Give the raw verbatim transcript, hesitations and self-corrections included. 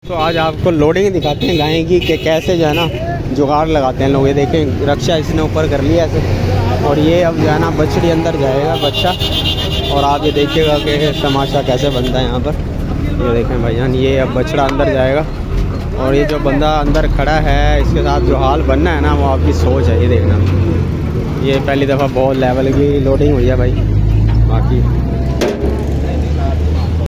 तो आज आपको लोडिंग दिखाते हैं गाय की कि कैसे जो है ना जुगाड़ लगाते हैं लोग। ये देखें रक्षा इसने ऊपर कर लिया ऐसे, और ये अब जो है ना बछड़ी अंदर जाएगा बच्चा, और आप ये देखिएगा कि तमाशा कैसे बनता है यहाँ पर। ये देखें भाईजान, ये अब बछड़ा अंदर जाएगा, और ये जो बंदा अंदर खड़ा है इसके साथ जो हाल बनना है ना वो आपकी सोच है। ये देखना, ये पहली दफ़ा बहुत लेवल की लोडिंग हुई है भाई। बाकी